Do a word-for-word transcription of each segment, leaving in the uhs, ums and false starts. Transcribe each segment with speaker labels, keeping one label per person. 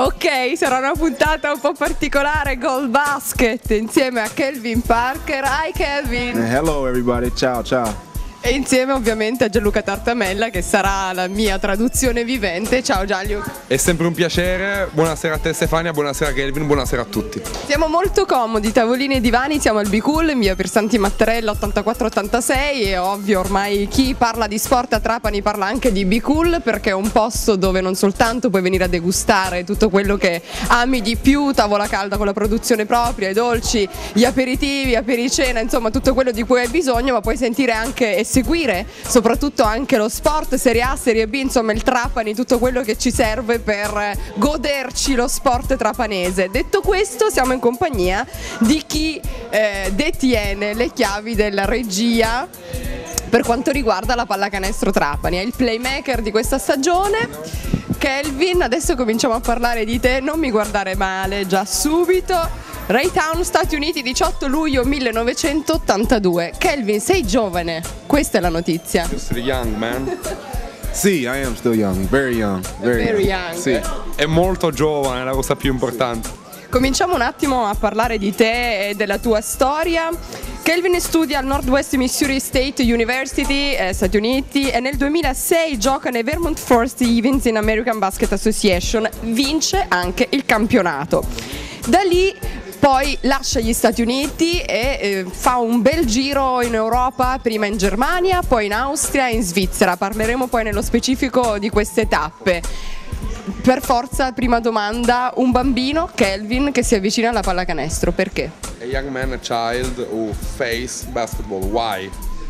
Speaker 1: Ok, sarà una puntata un po' particolare, Gold Basket, insieme a Kelvin Parker. Hi Kelvin!
Speaker 2: Hello everybody, ciao ciao!
Speaker 1: E insieme ovviamente a Gianluca Tartamella, che sarà la mia traduzione vivente. Ciao Gianluca!
Speaker 3: È sempre un piacere, buonasera a te Stefania, buonasera Kelvin, buonasera a tutti.
Speaker 1: Siamo molto comodi, tavolini e divani, siamo al B-Cool in via Piersanti Mattarella ottantaquattro ottantasei. È ovvio, ormai chi parla di sport a Trapani parla anche di B-Cool, perché è un posto dove non soltanto puoi venire a degustare tutto quello che ami di più, tavola calda con la produzione propria, i dolci, gli aperitivi, apericena, insomma tutto quello di cui hai bisogno, ma puoi sentire anche e seguire soprattutto anche lo sport, Serie A, Serie B, insomma il Trapani, tutto quello che ci serve per goderci lo sport trapanese. Detto questo, siamo in compagnia di chi eh, detiene le chiavi della regia per quanto riguarda la pallacanestro Trapani, è il playmaker di questa stagione. Kelvin, adesso cominciamo a parlare di te, non mi guardare male già subito. Raytown, Stati Uniti, diciotto luglio millenovecentottantadue. Kelvin, sei giovane, questa è la notizia.
Speaker 3: You're still young, man.
Speaker 2: Sì, I am still young, very young, very,
Speaker 1: Very
Speaker 2: young.
Speaker 1: young.
Speaker 2: Sì.
Speaker 3: È molto giovane, è la cosa più importante.
Speaker 1: Cominciamo un attimo a parlare di te e della tua storia. Kelvin studia al Northwest Missouri State University, eh, Stati Uniti, e nel duemilasei gioca nei Vermont First Events in American Basket Association, vince anche il campionato. Da lì poi lascia gli Stati Uniti e eh, fa un bel giro in Europa, prima in Germania, poi in Austria e in Svizzera. Parleremo poi nello specifico di queste tappe. Per forza, prima domanda, un bambino, Kelvin, che si avvicina alla pallacanestro, perché?
Speaker 3: A young man, a child who face basketball, why?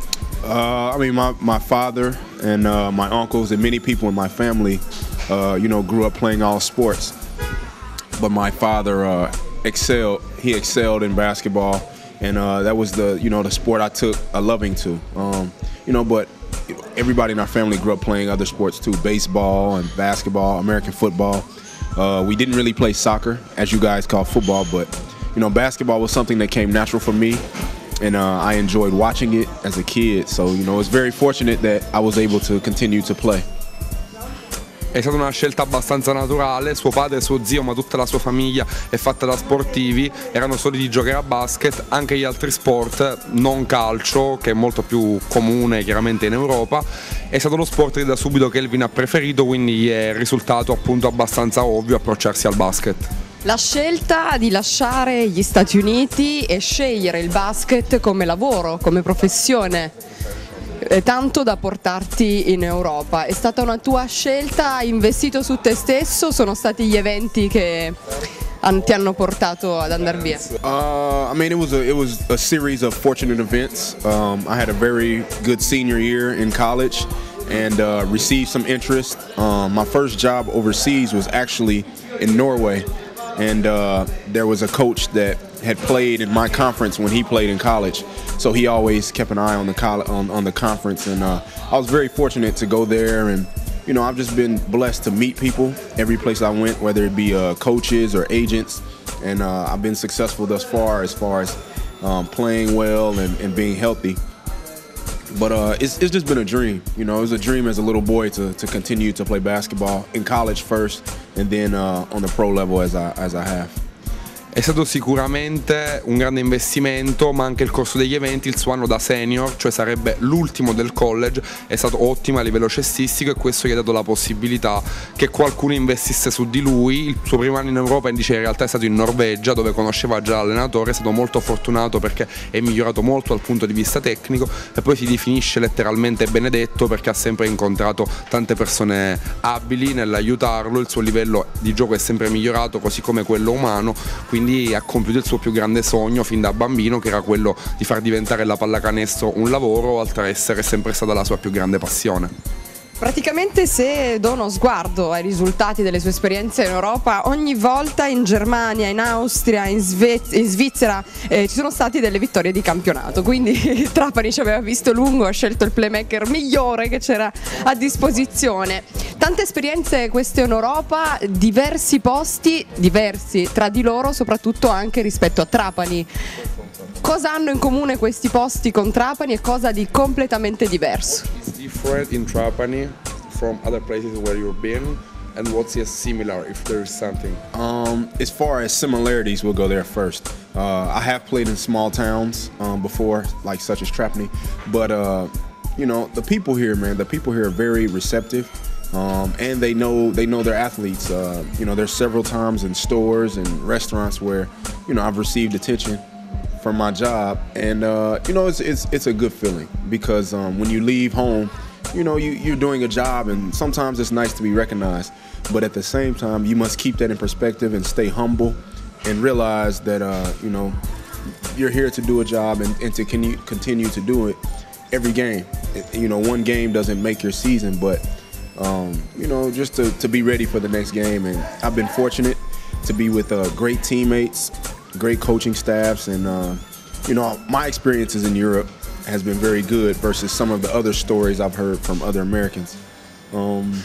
Speaker 2: Uh, I mean, my, my father and uh, my uncles and many people in my family, uh, you know, grew up playing all sports. But my father uh, excelled, he excelled in basketball, and uh, that was the, you know, the sport I took a loving to. Um, you know, but everybody in our family grew up playing other sports too, baseball and basketball, American football. Uh, we didn't really play soccer, as you guys call football, but you know, basketball was something that came natural for me, and uh, I enjoyed watching it as a kid. So, you know, it's very fortunate that I was able to continue to play.
Speaker 3: È stata una scelta abbastanza naturale, suo padre e suo zio, ma tutta la sua famiglia è fatta da sportivi, erano soliti di giocare a basket, anche gli altri sport, non calcio, che è molto più comune chiaramente in Europa, è stato lo sport che da subito Kelvin ha preferito, quindi gli è risultato appunto abbastanza ovvio approcciarsi al basket.
Speaker 1: La scelta di lasciare gli Stati Uniti e scegliere il basket come lavoro, come professione, tanto da portarti in Europa, è stata una tua scelta? Hai investito su te stesso? Sono stati gli eventi che ti hanno portato ad andare via?
Speaker 2: Uh, I mean, it was a, it was a series of fortunate events. Um, I had a very good senior year in college and uh, received some interest. Um, my first job overseas was actually in Norway, and uh, there was a coach that had played in my conference when he played in college, so he always kept an eye on the college, on, on the conference, and uh, I was very fortunate to go there, and you know, I've just been blessed to meet people every place I went, whether it be uh, coaches or agents, and uh, I've been successful thus far as far as um, playing well and, and being healthy. But uh, it's, it's just been a dream, you know, it was a dream as a little boy to, to continue to play basketball in college first, and then uh, on the pro level as I, as I have.
Speaker 3: È stato sicuramente un grande investimento, ma anche il corso degli eventi, il suo anno da senior, cioè sarebbe l'ultimo del college, è stato ottimo a livello cestistico, e questo gli ha dato la possibilità che qualcuno investisse su di lui. Il suo primo anno in Europa invece in realtà è stato in Norvegia, dove conosceva già l'allenatore, è stato molto fortunato perché è migliorato molto dal punto di vista tecnico, e poi si definisce letteralmente benedetto perché ha sempre incontrato tante persone abili nell'aiutarlo, il suo livello di gioco è sempre migliorato, così come quello umano, quindi ha compiuto il suo più grande sogno fin da bambino, che era quello di far diventare la pallacanestro un lavoro, oltre a essere sempre stata la sua più grande passione.
Speaker 1: Praticamente, se do uno sguardo ai risultati delle sue esperienze in Europa, ogni volta in Germania, in Austria, in, Sve- in Svizzera eh, ci sono stati delle vittorie di campionato, quindi Trapani ci aveva visto lungo, ha scelto il playmaker migliore che c'era a disposizione. Tante esperienze queste in Europa, diversi posti, diversi tra di loro, soprattutto anche rispetto a Trapani. Cosa hanno in comune questi posti con Trapani e cosa di completamente diverso?
Speaker 3: It's different in Trapani from other places where you've been. And what's the similar, if there is something?
Speaker 2: Um, as far as similarities, we'll go there first. Uh, I have played in small towns um, before, like such as Trapani, but uh, you know, the people here, man, the people here are very receptive, um, and they know they know their athletes. Uh, you know, there's several times in stores and restaurants where, you know, I've received attention from my job, and uh, you know, it's it's it's a good feeling because um, when you leave home, you know, you, you're doing a job, and sometimes it's nice to be recognized. But at the same time, you must keep that in perspective and stay humble and realize that, uh, you know, you're here to do a job and, and to continue, continue to do it every game. It, you know, one game doesn't make your season, but, um, you know, just to, to be ready for the next game. And I've been fortunate to be with uh, great teammates, great coaching staffs, and, uh, you know, my experiences in Europe has been very good versus some of the other stories I've heard from other Americans. Um,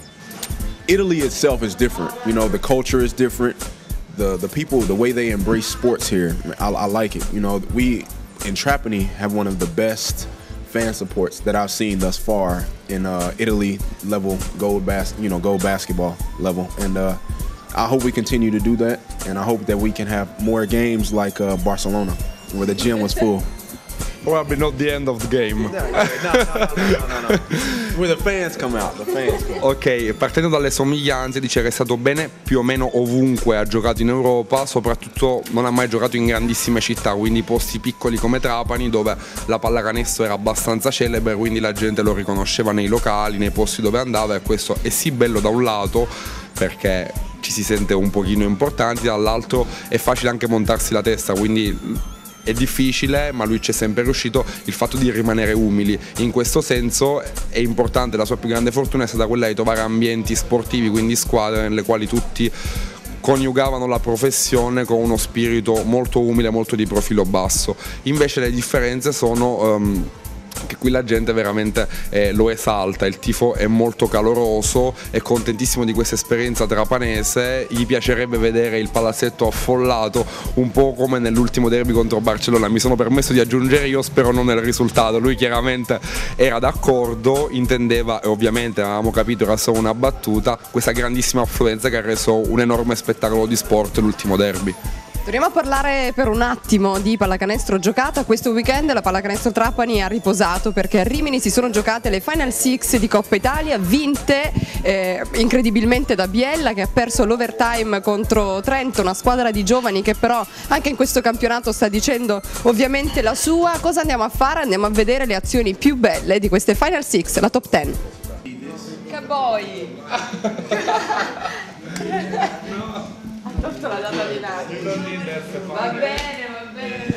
Speaker 2: Italy itself is different. You know, the culture is different. The the people, the way they embrace sports here, I, I like it. You know, we in Trapani have one of the best fan supports that I've seen thus far in uh, Italy level gold bas you know gold basketball level, and uh, I hope we continue to do that. And I hope that we can have more games like uh, Barcelona, where the gym was full.
Speaker 3: Probably not the end of the game.
Speaker 2: No, no, no, no, no, no. Where the fans come out, the fans come out.
Speaker 3: Ok, partendo dalle somiglianze, dice che è stato bene più o meno ovunque ha giocato in Europa, soprattutto non ha mai giocato in grandissime città, quindi posti piccoli come Trapani, dove la pallacanestro era abbastanza celebre, quindi la gente lo riconosceva nei locali, nei posti dove andava, e questo è sì bello da un lato perché ci si sente un pochino importanti, dall'altro è facile anche montarsi la testa, quindi è difficile, ma lui c'è sempre riuscito, il fatto di rimanere umili. In questo senso è importante, la sua più grande fortuna è stata quella di trovare ambienti sportivi, quindi squadre nelle quali tutti coniugavano la professione con uno spirito molto umile, molto di profilo basso. Invece le differenze sono um, che qui la gente veramente eh, lo esalta, il tifo è molto caloroso, è contentissimo di questa esperienza trapanese, gli piacerebbe vedere il palazzetto affollato, un po' come nell'ultimo derby contro Barcellona. Mi sono permesso di aggiungere io, spero non nel risultato, lui chiaramente era d'accordo, intendeva, e ovviamente avevamo capito era solo una battuta, questa grandissima affluenza che ha reso un enorme spettacolo di sport l'ultimo derby.
Speaker 1: Torniamo a parlare per un attimo di pallacanestro giocata. Questo weekend la pallacanestro Trapani ha riposato perché a Rimini si sono giocate le Final Six di Coppa Italia, vinte eh, incredibilmente da Biella, che ha perso l'overtime contro Trento, una squadra di giovani che però anche in questo campionato sta dicendo ovviamente la sua. Cosa andiamo a fare? Andiamo a vedere le azioni più belle di queste Final Six, la top dieci. Che poi la data di nascita. Va bene, va bene.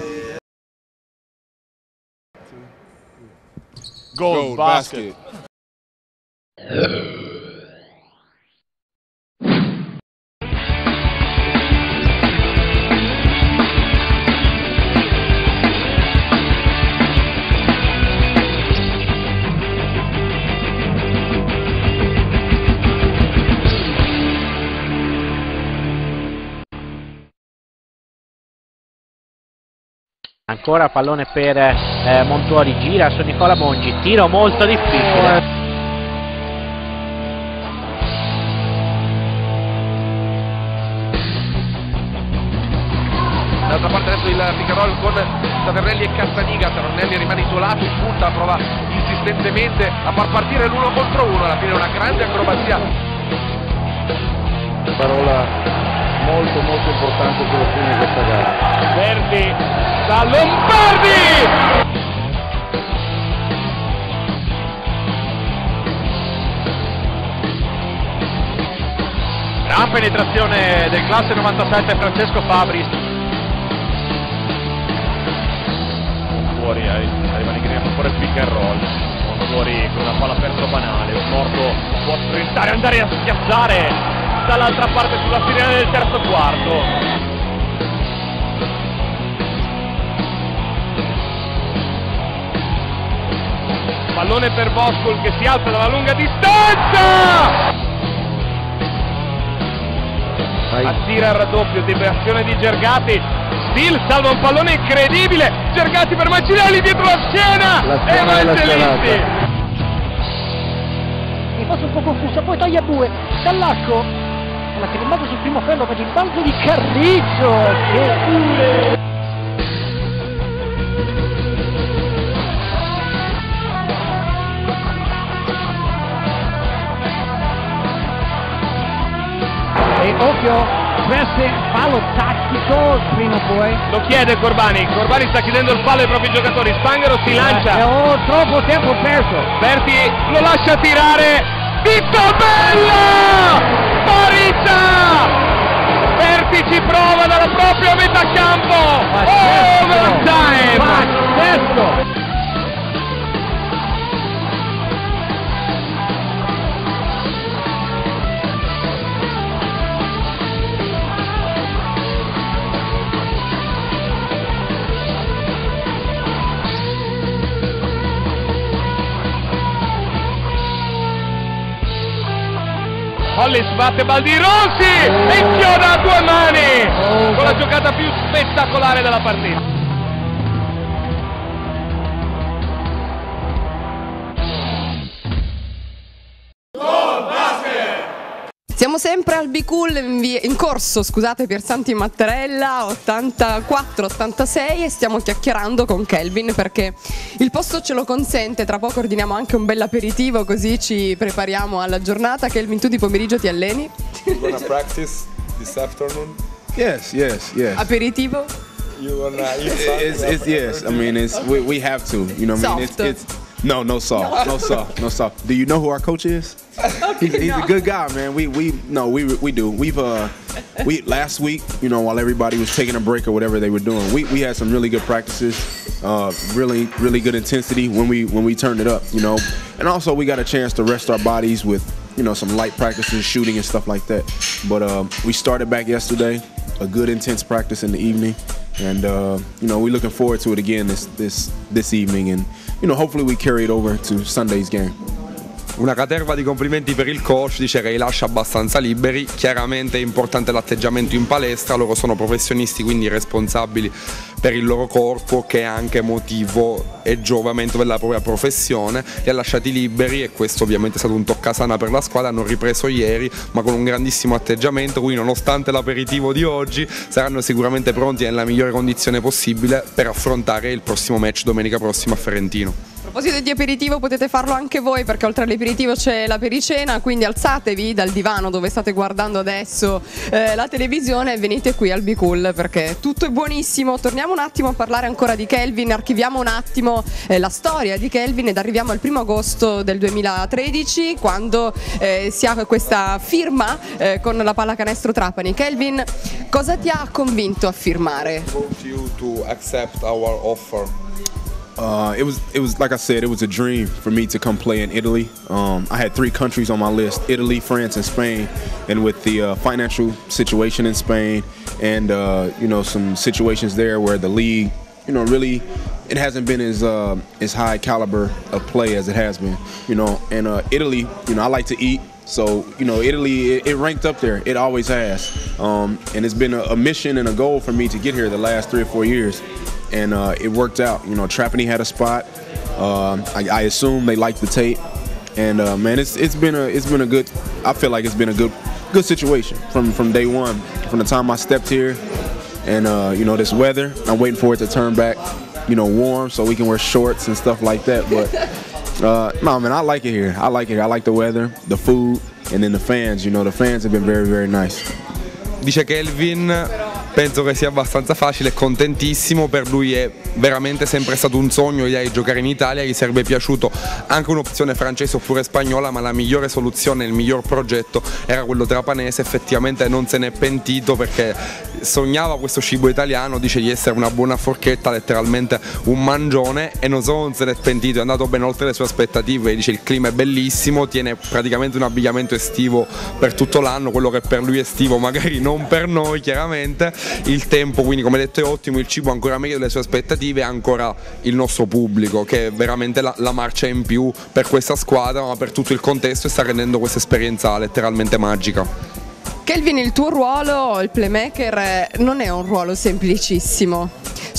Speaker 4: Gold, Gold basket. basket.
Speaker 5: Ancora pallone per eh, Montuori, gira su Nicola Mongi, tiro molto difficile.
Speaker 6: D'altra parte adesso il pick and roll con Tavernelli e Castaniga, Tavernelli rimane isolato, in punta, prova insistentemente a far partire l'uno contro uno, alla fine una grande acrobazia.
Speaker 7: Parola molto molto importante sulla fine di questa gara.
Speaker 4: Verdi da Lombardi! Gran penetrazione del classe novantasette Francesco Fabris. Fuori, arriva Negrini ancora il pick and roll. Mondadori con una palla perso banale, un morto può sprintare, andare a schiazzare dall'altra parte sulla sirena del terzo quarto. Pallone per Voskul che si alza dalla lunga distanza! Attira il raddoppio, deviazione di Gergati, Stil salva un pallone incredibile, Gergati per Macinelli dietro la schiena,
Speaker 7: la
Speaker 6: e Evangelisti!
Speaker 8: tifoso un po' confuso, poi toglie Bue dall'arco, alla che rimbalzo sul primo ferro per il balzo di Carriggio, che e occhio, presse, fallo tattico, prima o poi.
Speaker 4: Lo chiede Corbani, Corbani sta chiedendo il fallo ai propri giocatori, Spanghero si lancia.
Speaker 8: Eh, oh, troppo tempo perso.
Speaker 4: Berti lo lascia tirare, Vittorella! Parità! Berti ci prova dalla propria metà campo, overtime!
Speaker 8: Pazzesco!
Speaker 4: Hollis batte Baldirossi e inchioda a due mani con la giocata più spettacolare della partita.
Speaker 1: Siamo sempre al Be Cool in, via, in corso, scusate, Piersanti Mattarella ottantaquattro ottantasei e stiamo chiacchierando con Kelvin perché il posto ce lo consente. Tra poco ordiniamo anche un bel aperitivo così ci prepariamo alla giornata. Kelvin, tu di pomeriggio ti alleni?
Speaker 3: You gonna practice this afternoon?
Speaker 2: Yes, yes, yes.
Speaker 1: Aperitivo?
Speaker 3: You gonna eat
Speaker 2: It's, it's yes. I mean, it's we, we have to. You know, what I mean, it's,
Speaker 1: Soft.
Speaker 2: it's no, no salt, no salt, no salt. Do you know who our coach is? He's, he's a good guy, man. We we no, we we do. We've uh, we last week, you know, while everybody was taking a break or whatever they were doing, we we had some really good practices, uh, really really good intensity when we when we turned it up, you know, and also we got a chance to rest our bodies with, you know, some light practices, shooting and stuff like that. But uh, we started back yesterday, a good intense practice in the evening. And uh, you know, we're looking forward to it again this this this evening, and you know, hopefully we carry it over to Sunday's game.
Speaker 3: Una caterva di complimenti per il coach, dice che li lascia abbastanza liberi. Chiaramente è importante l'atteggiamento in palestra, loro sono professionisti, quindi responsabili per il loro corpo, che è anche motivo e giovamento della propria professione. Li ha lasciati liberi e questo ovviamente è stato un toccasana per la squadra. Hanno ripreso ieri ma con un grandissimo atteggiamento, quindi nonostante l'aperitivo di oggi saranno sicuramente pronti nella migliore condizione possibile per affrontare il prossimo match domenica prossima a Ferentino.
Speaker 1: A proposito di aperitivo, potete farlo anche voi perché oltre all'aperitivo c'è la pericena, quindi alzatevi dal divano dove state guardando adesso eh, la televisione e venite qui al Be Cool perché tutto è buonissimo. Torniamo un attimo a parlare ancora di Kelvin, archiviamo un attimo eh, la storia di Kelvin ed arriviamo al primo agosto del duemilatredici quando eh, si ha questa firma eh, con la Pallacanestro Trapani. Kelvin, cosa ti ha convinto a firmare?
Speaker 3: You to accept our offer.
Speaker 2: Uh, it was, it was like I said, it was a dream for me to come play in Italy. Um, I had three countries on my list: Italy, France, and Spain. And with the uh, financial situation in Spain, and uh, you know, some situations there where the league, you know, really, it hasn't been as uh, as high caliber of play as it has been. You know, and uh, Italy, you know, I like to eat. So, you know, Italy, it, it ranked up there. It always has. Um, and it's been a, a mission and a goal for me to get here the last three or four years. And uh, it worked out. You know, Trapani had a spot. Uh, I, I assume they liked the tape. And uh, man, it's it's been a it's been a good. I feel like it's been a good good situation from from day one, from the time I stepped here. And uh, you know, this weather, I'm waiting for it to turn back, you know, warm so we can wear shorts and stuff like that. But uh, no, man, I like it here. I like it here. I like the weather, the food, and then the fans. You know, the fans have been very very nice.
Speaker 3: Dice Kelvin, penso che sia abbastanza facile, è contentissimo, per lui è veramente sempre stato un sogno l'idea di giocare in Italia, gli sarebbe piaciuto anche un'opzione francese oppure spagnola, ma la migliore soluzione, il miglior progetto era quello trapanese. Effettivamente non se n'è pentito perché sognava questo cibo italiano, dice di essere una buona forchetta, letteralmente un mangione, e non solo non se n'è pentito, è andato ben oltre le sue aspettative. Dice il clima è bellissimo, tiene praticamente un abbigliamento estivo per tutto l'anno, quello che per lui è estivo magari non per noi chiaramente. Il tempo quindi, come detto, è ottimo, il cibo ancora meglio delle sue aspettative, e ancora il nostro pubblico che è veramente la, la marcia in più per questa squadra ma per tutto il contesto, e sta rendendo questa esperienza letteralmente magica.
Speaker 1: Kelvin, il tuo ruolo, il playmaker, non è un ruolo semplicissimo.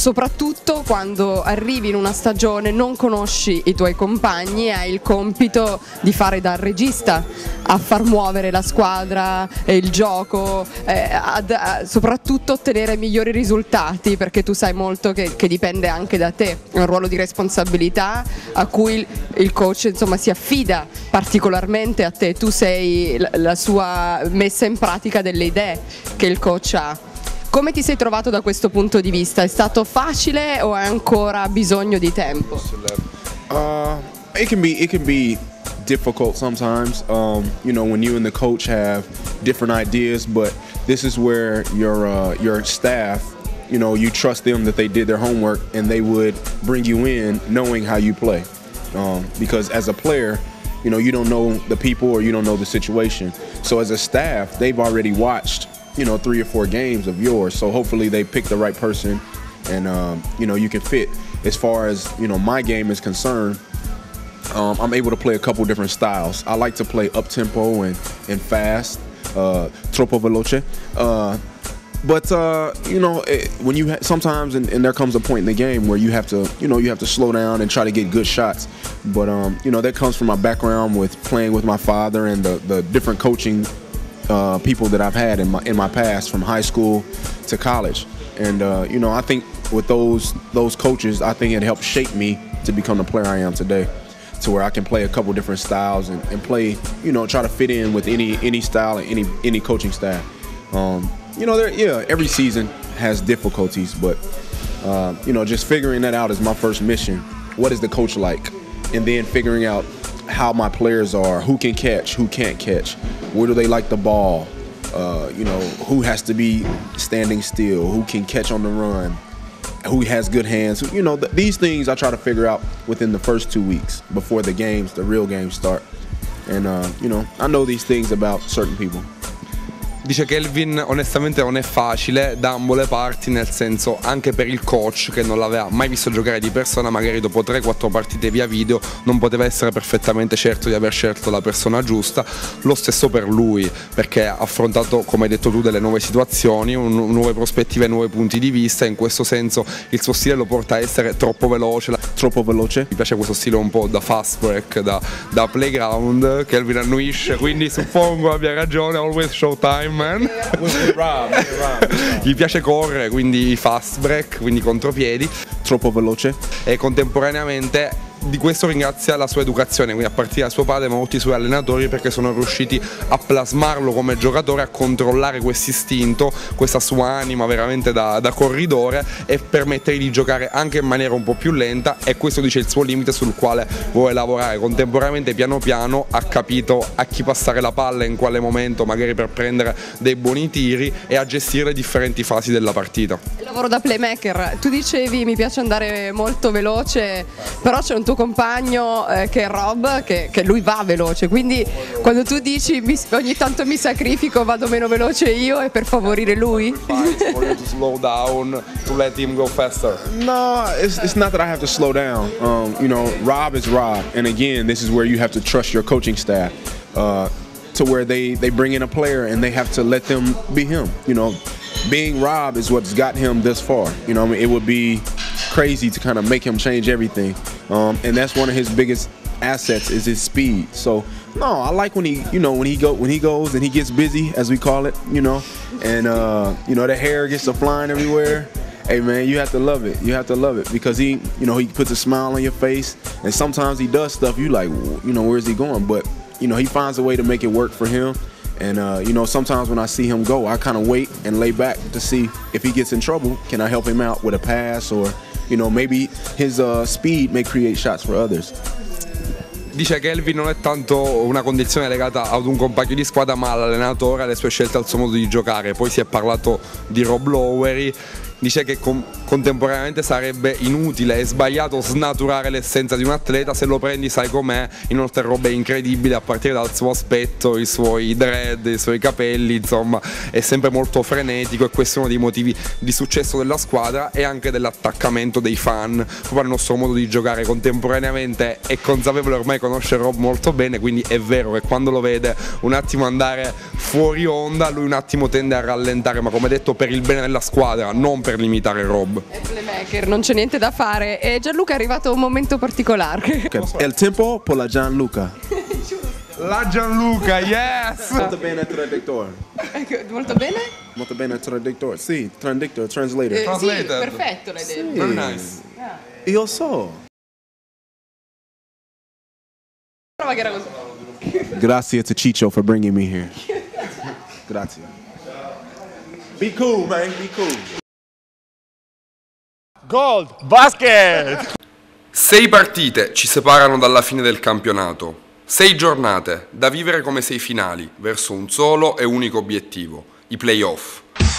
Speaker 1: soprattutto quando arrivi in una stagione, non conosci i tuoi compagni e hai il compito di fare da regista, a far muovere la squadra, eh, il gioco, eh, ad, a, soprattutto ottenere migliori risultati, perché tu sai molto che, che dipende anche da te, è un ruolo di responsabilità a cui il, il coach insomma si affida particolarmente a te, tu sei la, la sua messa in pratica delle idee che il coach ha. Come ti sei trovato da questo punto di vista? È stato facile o hai ancora bisogno di tempo?
Speaker 2: Uh, it can be it can be difficult sometimes. Um, you know, when you and the coach have different ideas, but this is where your uh, your staff, you know, you trust them that they did their homework and they would bring you in knowing how you play. Um, because as a player, you know, you don't know the people or you don't know the situation. So as a staff, they've already watched, you know, three or four games of yours. So hopefully they pick the right person and, um, you know, you can fit. As far as, you know, my game is concerned, um, I'm able to play a couple different styles. I like to play up-tempo and, and fast, uh, troppo veloce. Uh, But uh, you know, it, when you ha sometimes and, and there comes a point in the game where you have to, you know, you have to slow down and try to get good shots. But um, you know, that comes from my background with playing with my father and the the different coaching uh, people that I've had in my in my past, from high school to college. And uh, you know, I think with those those coaches, I think it helped shape me to become the player I am today, to where I can play a couple different styles and, and play, you know, try to fit in with any any style and any any coaching staff. Um, You know, there, yeah, every season has difficulties, but, uh, you know, just figuring that out is my first mission. What is the coach like? And then figuring out how my players are, who can catch, who can't catch, where do they like the ball, uh, you know, who has to be standing still, who can catch on the run, who has good hands. You know, th these things I try to figure out within the first two weeks before the games, the real games start. And, uh, you know, I know these things about certain people.
Speaker 3: Dice Kelvin, onestamente non è facile da ambo le parti, nel senso anche per il coach che non l'aveva mai visto giocare di persona, magari dopo tre quattro partite via video non poteva essere perfettamente certo di aver scelto la persona giusta. Lo stesso per lui, perché ha affrontato, come hai detto tu, delle nuove situazioni, un, nuove prospettive, nuovi punti di vista. In questo senso il suo stile lo porta a essere troppo veloce.
Speaker 2: Troppo veloce?
Speaker 3: Mi piace questo stile un po' da fast break, da, da playground. Kelvin annuisce, quindi suppongo abbia ragione, always showtime. Man. Gli piace correre, quindi i fast break, quindi contropiedi.
Speaker 2: Troppo veloce.
Speaker 3: E contemporaneamente di questo ringrazia la sua educazione, quindi a partire da suo padre ma molti suoi allenatori, perché sono riusciti a plasmarlo come giocatore, a controllare questo istinto, questa sua anima veramente da, da corridore, e permettergli di giocare anche in maniera un po' più lenta, e questo dice il suo limite sul quale vuole lavorare. Contemporaneamente piano piano ha capito a chi passare la palla in quale momento, magari per prendere dei buoni tiri, e a gestire le differenti fasi della partita.
Speaker 1: Il lavoro da playmaker, tu dicevi mi piace andare molto veloce, però c'è un tuo compagno eh, che è Rob, che, che lui va veloce, quindi quando tu dici mi, ogni tanto mi sacrifico, vado meno veloce io, è per favorire lui?
Speaker 3: To slow down, to let him go faster.
Speaker 2: No, it's, it's not that I have to slow down. Um, you know, Rob is Rob, and again, this is where you have to trust your coaching staff, uh, to where they they bring in a player and they have to let them be him. You know, being Rob is what's got him this far. You know, I mean, it would be crazy to kind of make him change everything, um, and that's one of his biggest assets is his speed. So no, I like when he, you know, when he go when he goes and he gets busy, as we call it, you know, and uh, you know the hair gets to flying everywhere. Hey man, you have to love it. You have to love it because he, you know, he puts a smile on your face, and sometimes he does stuff you like, you know, where's he going? But you know, he finds a way to make it work for him. And uh, you know, sometimes when I see him go, I kind of wait and lay back to see if he gets in trouble. Can I help him out with a pass, or you know, maybe his uh, speed may create shots for others.
Speaker 3: Dice che Kelvin non è tanto una condizione legata ad un compagno di squadra, ma all'allenatore, alle sue scelte, al suo modo di giocare. Poi si è parlato di Rob Lowery. Dice che con, contemporaneamente sarebbe inutile e sbagliato snaturare l'essenza di un atleta. Se lo prendi sai com'è, inoltre Rob è incredibile a partire dal suo aspetto, i suoi dread, i suoi capelli, insomma è sempre molto frenetico, e questo è uno dei motivi di successo della squadra e anche dell'attaccamento dei fan proprio al nostro modo di giocare. Contemporaneamente è consapevole, ormai conosce Rob molto bene, quindi è vero che quando lo vede un attimo andare fuori onda lui un attimo tende a rallentare, ma come detto per il bene della squadra, non per limitare Rob.
Speaker 1: È playmaker, non c'è niente da fare. E Gianluca è arrivato a un momento particolare.
Speaker 2: El tempo por la Gianluca.
Speaker 3: La Gianluca, yes!
Speaker 2: Molto bene traduttore.
Speaker 1: Molto bene?
Speaker 2: Molto bene traduttore. Sì, traduttore, translator.
Speaker 1: Eh, sì,
Speaker 3: Translated.
Speaker 1: perfetto l'hai detto.
Speaker 2: Sì.
Speaker 3: Very nice.
Speaker 2: Io so.
Speaker 1: Prova che era così.
Speaker 2: Grazie to Ciccio for bringing me here. Grazie. Be cool, man. Be cool.
Speaker 4: Gold, basket!
Speaker 3: Sei partite ci separano dalla fine del campionato. Sei giornate da vivere come sei finali, verso un solo e unico obiettivo, i playoff.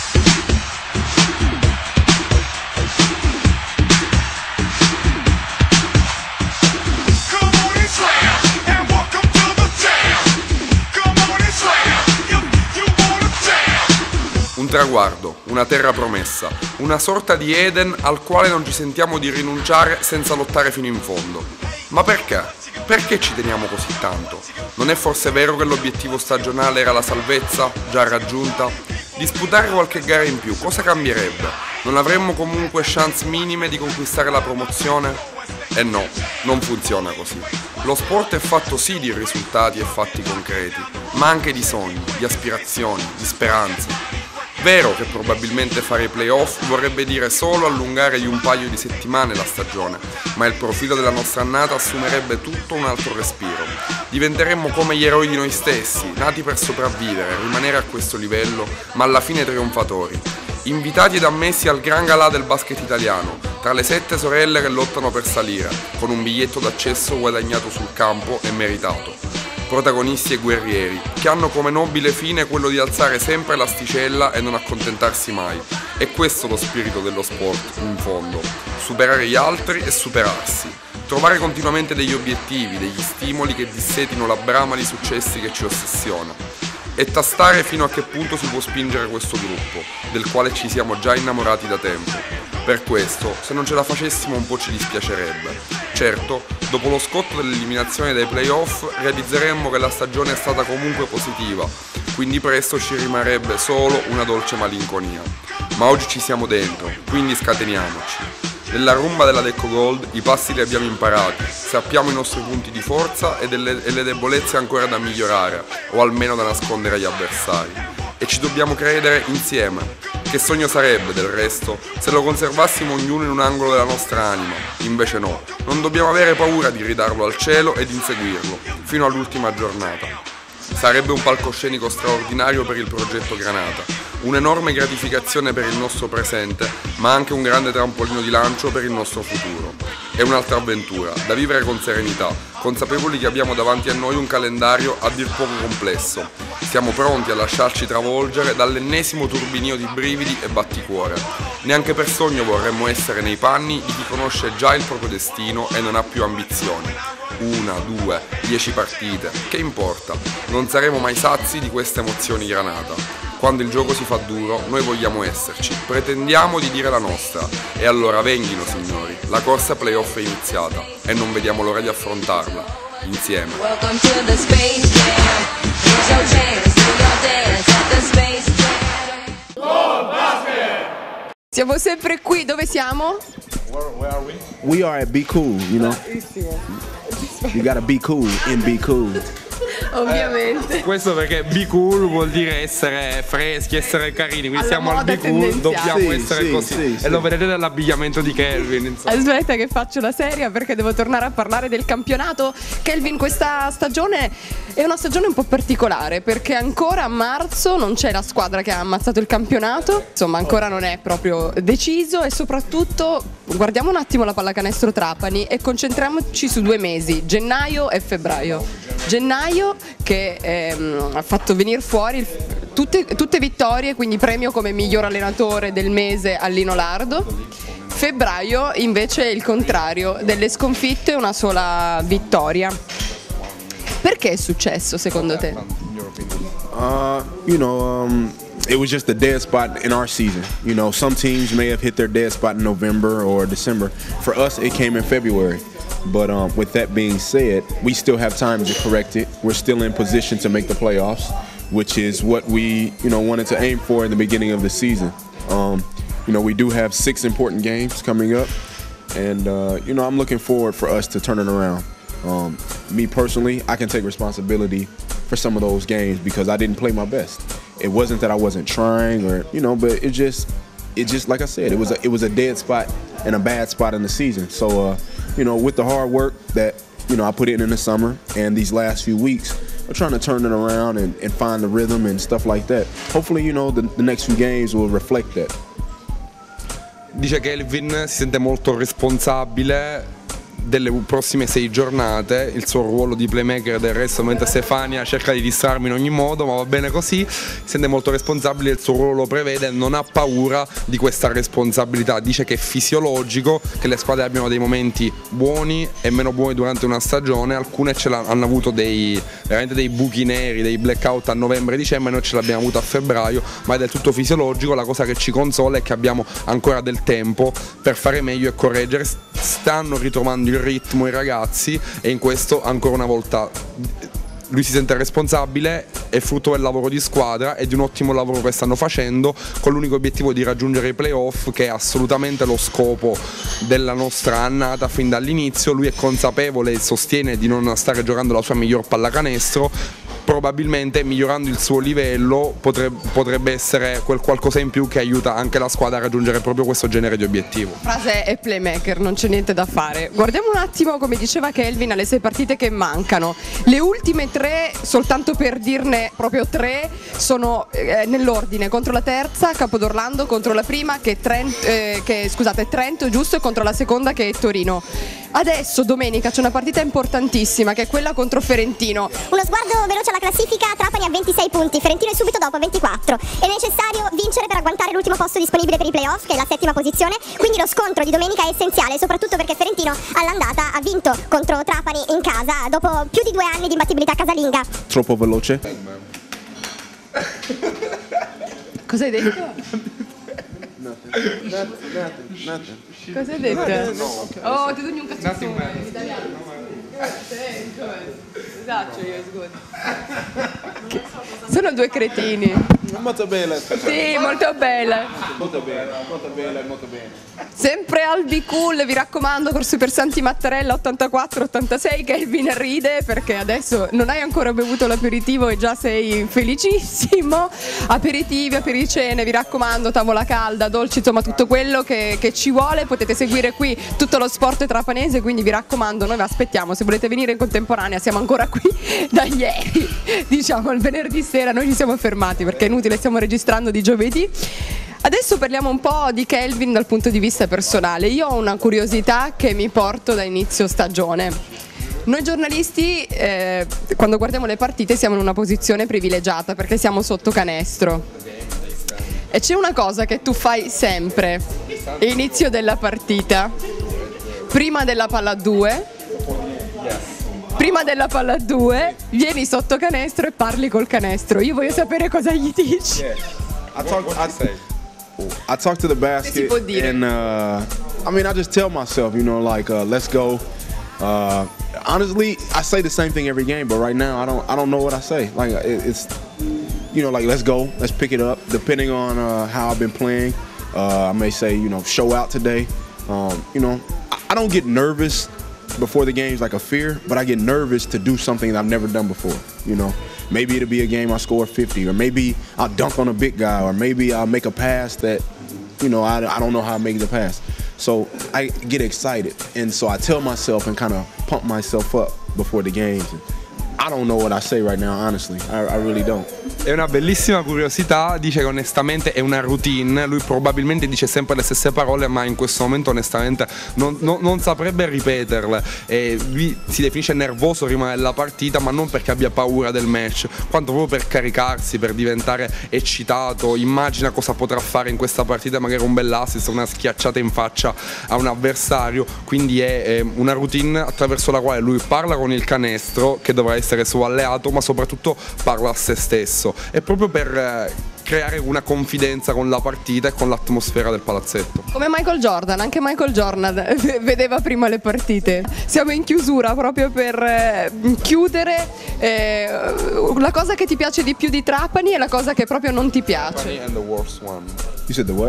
Speaker 3: Un traguardo, una terra promessa, una sorta di Eden al quale non ci sentiamo di rinunciare senza lottare fino in fondo. Ma perché? Perché ci teniamo così tanto? Non è forse vero che l'obiettivo stagionale era la salvezza, già raggiunta? Disputare qualche gara in più, cosa cambierebbe? Non avremmo comunque chance minime di conquistare la promozione? E no, non funziona così. Lo sport è fatto sì di risultati e fatti concreti, ma anche di sogni, di aspirazioni, di speranze. Vero che probabilmente fare i playoff vorrebbe dire solo allungare di un paio di settimane la stagione, ma il profilo della nostra annata assumerebbe tutto un altro respiro. Diventeremmo come gli eroi di noi stessi, nati per sopravvivere, rimanere a questo livello, ma alla fine trionfatori. Invitati ed ammessi al gran galà del basket italiano, tra le sette sorelle che lottano per salire, con un biglietto d'accesso guadagnato sul campo e meritato. Protagonisti e guerrieri, che hanno come nobile fine quello di alzare sempre l'asticella e non accontentarsi mai. È questo lo spirito dello sport, in fondo. Superare gli altri e superarsi. Trovare continuamente degli obiettivi, degli stimoli che dissetino la brama di successi che ci ossessiona. E tastare fino a che punto si può spingere questo gruppo, del quale ci siamo già innamorati da tempo. Per questo, se non ce la facessimo un po' ci dispiacerebbe. Certo, dopo lo scotto dell'eliminazione dai playoff realizzeremmo che la stagione è stata comunque positiva, quindi presto ci rimarrebbe solo una dolce malinconia. Ma oggi ci siamo dentro, quindi scateniamoci. Nella rumba della Lecco Gold i passi li abbiamo imparati, sappiamo i nostri punti di forza e, delle, e le debolezze ancora da migliorare, o almeno da nascondere agli avversari. E ci dobbiamo credere insieme. Che sogno sarebbe, del resto, se lo conservassimo ognuno in un angolo della nostra anima? Invece no, non dobbiamo avere paura di ridarlo al cielo ed inseguirlo, fino all'ultima giornata. Sarebbe un palcoscenico straordinario per il progetto Granata, un'enorme gratificazione per il nostro presente, ma anche un grande trampolino di lancio per il nostro futuro. È un'altra avventura, da vivere con serenità, consapevoli che abbiamo davanti a noi un calendario a dir poco complesso. Siamo pronti a lasciarci travolgere dall'ennesimo turbinio di brividi e batticuore. Neanche per sogno vorremmo essere nei panni di chi conosce già il proprio destino e non ha più ambizioni. Una, due, dieci partite, che importa? Non saremo mai sazi di queste emozioni Granata. Quando il gioco si fa duro, noi vogliamo esserci, pretendiamo di dire la nostra. E allora venghino, signori, la corsa playoff è iniziata e non vediamo l'ora di affrontarla, insieme.
Speaker 1: Siamo sempre qui, dove siamo?
Speaker 2: Where, where are we? We are at Be Cool, you know. You gotta be cool and be cool.
Speaker 1: Ovviamente.
Speaker 3: Eh, questo perché be cool vuol dire essere freschi, essere carini. Quindi
Speaker 1: Alla
Speaker 3: siamo al be cool, dobbiamo
Speaker 2: sì,
Speaker 3: essere
Speaker 2: sì,
Speaker 3: così.
Speaker 2: sì,
Speaker 3: e
Speaker 2: sì.
Speaker 3: lo vedete dall'abbigliamento di Kelvin. Insomma.
Speaker 1: Aspetta che faccio la seria perché devo tornare a parlare del campionato. Kelvin, questa stagione è una stagione un po' particolare perché ancora a marzo non c'è la squadra che ha ammazzato il campionato. Insomma, ancora non è proprio deciso e soprattutto guardiamo un attimo la pallacanestro Trapani e concentriamoci su due mesi, gennaio e febbraio. Gennaio che ehm, ha fatto venire fuori il, tutte, tutte vittorie, quindi premio come miglior allenatore del mese a Lino Lardo. Febbraio invece è il contrario, delle sconfitte una sola vittoria. Perché è successo secondo te?
Speaker 2: Uh, you know, um, it was just a dead spot in our season. You know, some teams may have hit their dead spot in November or December. For us, it came in February. But um, with that being said, we still have time to correct it. We're still in position to make the playoffs, which is what we, you know, wanted to aim for in the beginning of the season. Um, you know, we do have six important games coming up, and uh, you know, I'm looking forward for us to turn it around. Um, me personally, I can take responsibility for some of those games because I didn't play my best. It wasn't that I wasn't trying, or you know, but it just, it just like I said, it was a, it was a dead spot and a bad spot in the season. So, uh, you know, with the hard work that you know I put in in the summer and these last few weeks, I'm trying to turn it around and, and find the rhythm and stuff like that. Hopefully, you know, the, the next few games will reflect that.
Speaker 3: Dice che Kelvin si sente molto responsabile delle prossime sei giornate, il suo ruolo di playmaker del resto, mentre Stefania cerca di distrarmi in ogni modo, ma va bene così, si sente molto responsabile, il suo ruolo lo prevede, non ha paura di questa responsabilità, dice che è fisiologico che le squadre abbiano dei momenti buoni e meno buoni durante una stagione, alcune ce l'hanno avuto dei, veramente dei buchi neri, dei blackout a novembre e dicembre, noi ce l'abbiamo avuto a febbraio, ma è del tutto fisiologico, la cosa che ci consola è che abbiamo ancora del tempo per fare meglio e correggere, stanno ritrovando il ritmo i ragazzi e in questo ancora una volta lui si sente responsabile, è frutto del lavoro di squadra e di un ottimo lavoro che stanno facendo con l'unico obiettivo di raggiungere i playoff, che è assolutamente lo scopo della nostra annata fin dall'inizio. Lui è consapevole e sostiene di non stare giocando la sua miglior pallacanestro, probabilmente migliorando il suo livello potrebbe, potrebbe essere quel qualcosa in più che aiuta anche la squadra a raggiungere proprio questo genere di obiettivo.
Speaker 1: La frase è playmaker, non c'è niente da fare. Guardiamo un attimo, come diceva Kelvin, alle sei partite che mancano. Le ultime tre, soltanto per dirne proprio tre, sono eh, nell'ordine: contro la terza, Capodorlando, contro la prima che è Trent, eh, che, scusate, Trento, giusto, e contro la seconda che è Torino. Adesso domenica c'è una partita importantissima che è quella contro Ferentino.
Speaker 9: Uno sguardo veloce alla classifica: Trapani a ventisei punti, Ferentino è subito dopo a ventiquattro. È necessario vincere per agguantare l'ultimo posto disponibile per i playoff, che è la settima posizione, quindi lo scontro di domenica è essenziale, soprattutto perché Ferentino all'andata ha vinto contro Trapani in casa dopo più di due anni di imbattibilità casalinga.
Speaker 2: Troppo veloce.
Speaker 1: Cosa hai detto?
Speaker 2: Nothing, nothing, nothing.
Speaker 1: Cosa hai detto?
Speaker 2: No,
Speaker 1: oh, ti do un cazzo in italiano. Esatto, io scusa. Sono due cretini.
Speaker 2: Molto bella.
Speaker 1: Sì, molto bella.
Speaker 2: Molto bella, molto bella, molto bene.
Speaker 1: Sempre al Be Cool, vi raccomando, Corso per Santi Mattarella ottantaquattro ottantasei. Kelvin ride perché adesso non hai ancora bevuto l'aperitivo e già sei felicissimo. Aperitivi, apericene, vi raccomando, tavola calda, dolci, insomma tutto quello che, che ci vuole. Potete seguire qui tutto lo sport trapanese, quindi vi raccomando, noi vi aspettiamo. Se volete venire in contemporanea siamo ancora qui da ieri, diciamo il venerdì sera, noi ci siamo fermati perché è inutile, stiamo registrando di giovedì. Adesso parliamo un po' di Kelvin dal punto di vista personale. Io ho una curiosità che mi porto da inizio stagione. Noi giornalisti eh, quando guardiamo le partite siamo in una posizione privilegiata perché siamo sotto canestro. E c'è una cosa che tu fai sempre, inizio della partita, prima della palla a due, prima della palla a due, vieni sotto canestro e parli col canestro. Io voglio sapere cosa gli dici.
Speaker 2: I talk, I, I talk to the basket and uh, I mean I just tell myself, you know, like uh, let's go. Uh, honestly, I say the same thing every game, but right now I don't I don't know what I say. Like it, it's you know, like let's go, let's pick it up. Depending on uh, how I've been playing, uh, I may say, you know, show out today. Um, you know, I, I don't get nervous before the game's like a fear, but I get nervous to do something that I've never done before, you know. Maybe it'll be a game I score fifty, or maybe I'll dunk on a big guy, or maybe I'll make a pass that, you know, I, I don't know how I make the pass. So I get excited, and so I tell myself and kind of pump myself up before the games. And I don't know what I say right now, honestly. I, I really don't.
Speaker 3: È una bellissima curiosità, dice che onestamente è una routine, lui probabilmente dice sempre le stesse parole ma in questo momento onestamente non, non, non saprebbe ripeterle, e lui si definisce nervoso prima della partita ma non perché abbia paura del match, quanto proprio per caricarsi, per diventare eccitato, immagina cosa potrà fare in questa partita, magari un bell'assist, una schiacciata in faccia a un avversario, quindi è, è una routine attraverso la quale lui parla con il canestro che dovrà essere suo alleato ma soprattutto parla a se stesso. È proprio per eh, creare una confidenza con la partita e con l'atmosfera del palazzetto.
Speaker 1: Come Michael Jordan, anche Michael Jordan vedeva prima le partite. Siamo in chiusura proprio per eh, chiudere. Eh, la cosa che ti piace di più di Trapani e la cosa che proprio non ti piace.
Speaker 3: Trapani and the worst one.
Speaker 2: You said the what?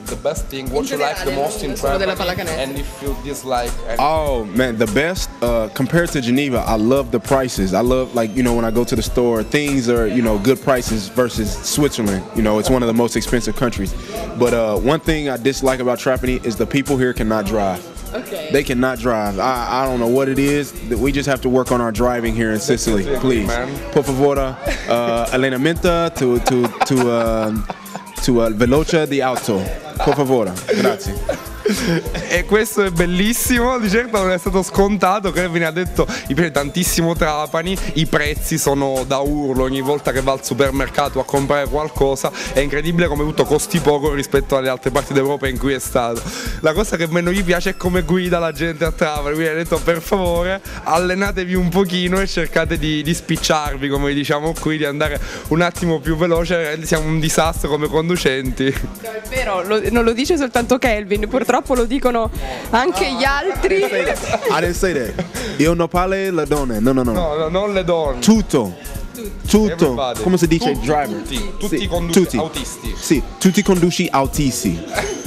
Speaker 3: the best thing, what you like the most in
Speaker 1: solo della
Speaker 3: Trapani,
Speaker 1: pallacanestro.
Speaker 3: and if you dislike any-
Speaker 2: Oh man, the best uh, compared to Geneva, I love the prices. I love, like, you know, when I go to the store, things are, you know, good prices versus Switzerland. You know, it's one of the most expensive countries. But uh, one thing I dislike about Trapani is the people here cannot drive.
Speaker 1: Ok.
Speaker 2: They cannot drive. I, I don't know what it is. We just have to work on our driving here in Sicily, please. Per favore, uh, allenamento to to to uh, to uh, veloce di auto. Per favore, grazie.
Speaker 3: E questo è bellissimo, di certo non è stato scontato. Kevin ha detto mi piace tantissimo Trapani, i prezzi sono da urlo ogni volta che va al supermercato a comprare qualcosa, è incredibile come tutto costi poco rispetto alle altre parti d'Europa in cui è stato. La cosa che meno gli piace è come guida la gente a Trapani, quindi ha detto per favore allenatevi un pochino e cercate di, di spicciarvi, come diciamo qui, di andare un attimo più veloce, siamo un disastro come conducenti.
Speaker 1: No, è vero, lo- non lo dice soltanto Kelvin, purtroppo lo dicono anche gli altri.
Speaker 2: I didn't say that. Io non parlo le donne. No, no, no.
Speaker 3: No, no, non le donne.
Speaker 2: Tutto. Tutto.
Speaker 3: Everybody.
Speaker 2: Come si dice?
Speaker 3: Tutti,
Speaker 2: Driver.
Speaker 3: tutti, tutti
Speaker 2: Sì,
Speaker 3: i conduci
Speaker 2: tutti.
Speaker 3: autisti.
Speaker 2: Sì, tutti i conduci autisti.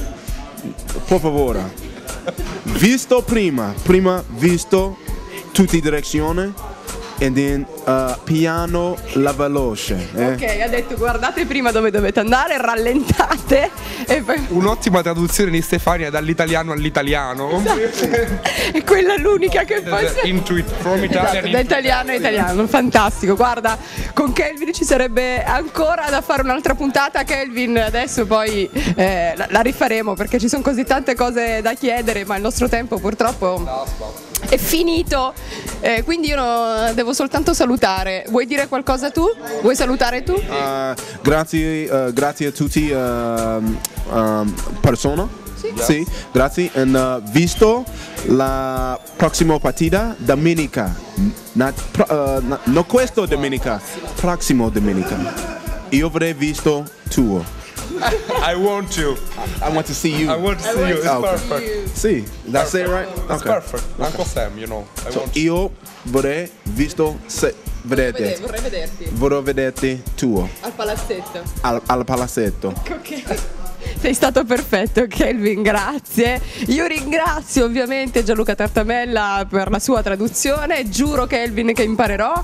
Speaker 2: Per favore. Visto prima, prima visto tutti in direzione e then uh, piano la veloce. Eh?
Speaker 1: Ok, ha detto guardate prima dove dovete andare, rallentate e poi...
Speaker 3: Un'ottima traduzione di Stefania dall'italiano all'italiano.
Speaker 1: E quella è l'unica che poi...
Speaker 3: Into it, from Italian
Speaker 1: Esatto,
Speaker 3: into
Speaker 1: da italiano a italiano, fantastico. Guarda, con Kelvin ci sarebbe ancora da fare un'altra puntata. Kelvin, adesso poi eh, la, la rifaremo perché ci sono così tante cose da chiedere, ma il nostro tempo purtroppo è finito. Eh, quindi io no- devo soltanto salutare. Vuoi dire qualcosa tu? Vuoi salutare tu?
Speaker 2: Uh, grazie, uh, grazie a tutti um, um, persone. Sì, grazie. E uh, visto la prossima partita domenica. Not, pro, uh, not, no questo domenica. Prossimo domenica. Io avrei visto tuo.
Speaker 3: I want you.
Speaker 2: I want to see you.
Speaker 3: I want to see you. It's
Speaker 2: Okay.
Speaker 3: perfect.
Speaker 2: Sì, that's it, right?
Speaker 3: It's perfect. Uncle Sam, you know. I
Speaker 2: So,
Speaker 3: want
Speaker 2: io vorrei visto se vedete.
Speaker 1: Vorrei vederti
Speaker 2: Vorrei vederti tuo
Speaker 1: al palazzetto.
Speaker 2: al, al palazzetto.
Speaker 1: Ok. Sei stato perfetto, Kelvin, grazie. Io ringrazio ovviamente Gianluca Tartamella per la sua traduzione. Giuro, Kelvin, che imparerò.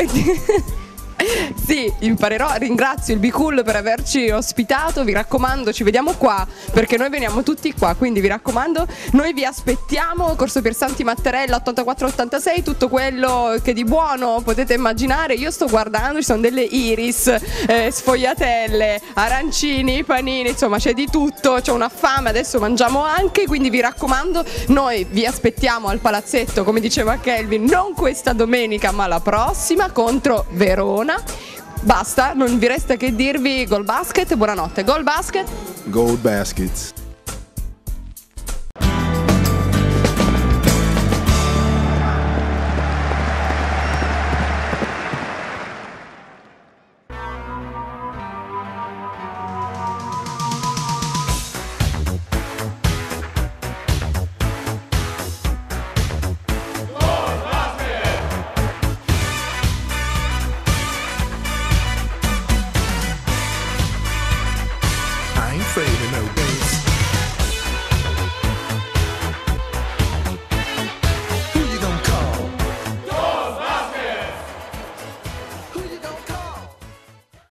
Speaker 1: Sì, imparerò. Ringrazio il Be Cool per averci ospitato. Vi raccomando, ci vediamo qua perché noi veniamo tutti qua. Quindi vi raccomando, noi vi aspettiamo. Corso Piersanti Mattarella ottantaquattro ottantasei. Tutto quello che di buono potete immaginare. Io sto guardando, ci sono delle iris, eh, sfogliatelle, arancini, panini, insomma c'è di tutto. C'ho una fame, adesso mangiamo anche. Quindi vi raccomando, noi vi aspettiamo al palazzetto, come diceva Kelvin, non questa domenica ma la prossima contro Verona. Basta, non vi resta che dirvi Goal Basket, buonanotte. Goal Basket.
Speaker 2: Gold baskets.